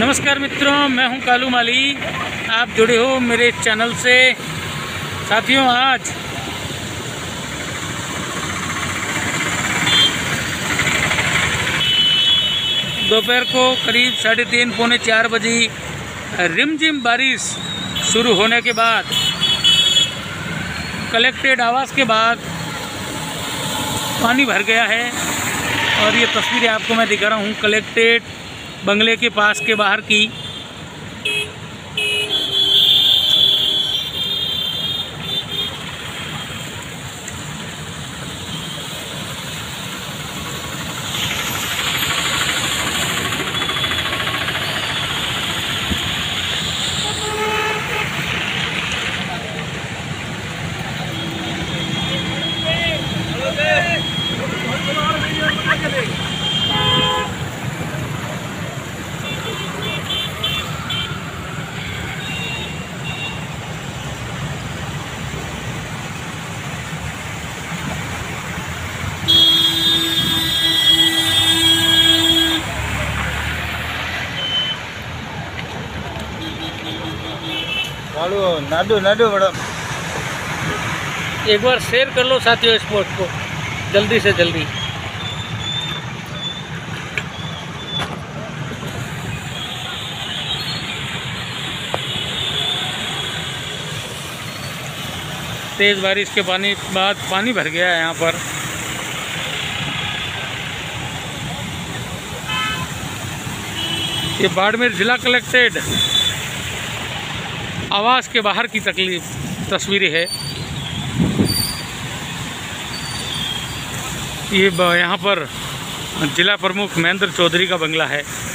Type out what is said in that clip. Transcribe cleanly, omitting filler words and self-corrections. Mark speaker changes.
Speaker 1: नमस्कार मित्रों, मैं हूं कालू माली। आप जुड़े हो मेरे चैनल से। साथियों, आज दोपहर को करीब 3:30 पौने 4 बजे रिमझिम बारिश शुरू होने के बाद कलेक्टेड आवास के बाद पानी भर गया है। और ये तस्वीरें आपको मैं दिखा रहा हूँ कलेक्टेड बंगले के पास के बाहर की।
Speaker 2: नाडू नाडू मैडम,
Speaker 1: एक बार शेयर कर लो साथियों इस पोस्ट को जल्दी से जल्दी। तेज बारिश के बाद पानी भर गया है यहाँ पर। ये बाड़मेर जिला कलेक्टेड आवास के बाहर की तस्वीरें है। ये यहाँ पर जिला प्रमुख महेंद्र चौधरी का बंगला है।